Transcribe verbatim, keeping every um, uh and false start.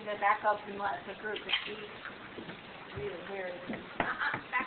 to back up and let the group, because she's really weird.